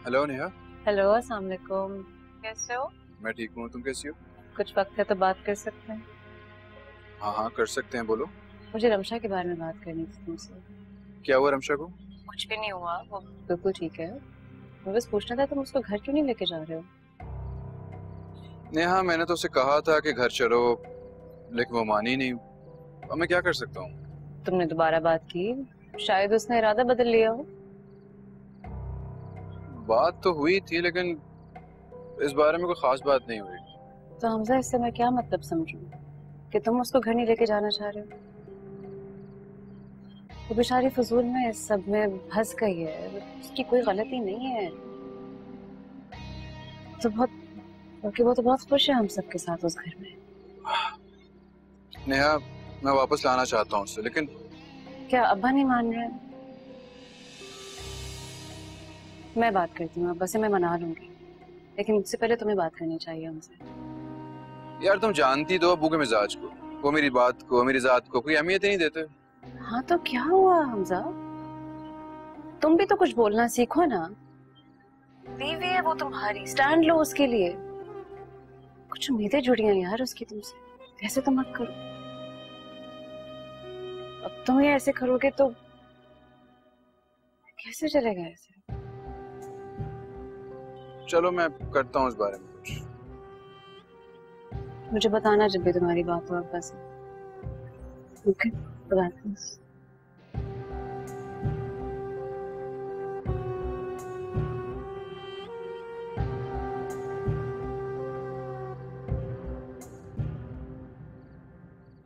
Hello Neha. Hello, अस्सलाम वालेकुम। कैसे हो? मैं ठीक हूँ, तुम कैसी हो? कुछ वक्त है तो बात कर सकते हैं। हाँ हाँ, कर सकते हैं, बोलो। मुझे रमशा के बारे में बात करनी थी तुमसे। क्या हुआ रमशा को? कुछ भी नहीं हुआ, वो बिल्कुल ठीक है। मैं बस पूछना था, तुम उसको घर क्यों नहीं लेके जा रहे हो? नेहा, मैंने तो उसे कहा था कि घर चलो, लेकिन वो मानी नहीं। अब मैं क्या कर सकता हूँ? तुमने दोबारा बात की, शायद उसने इरादा बदल लिया हो। बात तो हुई थी, लेकिन इस बारे में कोई खास बात नहीं हुई। तो हमजा, इससे मैं क्या मतलब समझूं कि तुम उसको घर नहीं लेके जाना चाह रहे हो? वो बेचारी फजूल में इस सब में फंस गई है, उसकी कोई गलती नहीं है। तो बहुत, क्योंकि वो तो बहुत खुश है हम सबके साथ उस घर में। नेहा, मैं वापस लाना चाहता हूँ उसे, लेकिन क्या अब्बा नहीं मान रहे हैं? मैं बात करती हूँ अब्बा से, मैं मना लूंगी, लेकिन मुझसे पहले तुम्हें बात करनी चाहिए हमसे। यार तुम जानती तो अबू के मिजाज को। वो मेरी बात को, मेरी जात को कोई अहमियत ही नहीं देते। हाँ तो क्या हुआ हमजा, तुम भी तो कुछ बोलना सीखो ना। बीवी है वो तुम्हारी, स्टैंड लो उसके लिए। कुछ उम्मीदें जुड़ी हैं यार उसकी तुमसे, ऐसे तो मत करो। अब तुम ये ऐसे करोगे तो कैसे चलेगा ऐसे? चलो मैं करता हूँ इस बारे में कुछ। मुझे बताना जब भी तुम्हारी बात हो अब्बा से। Okay, bye.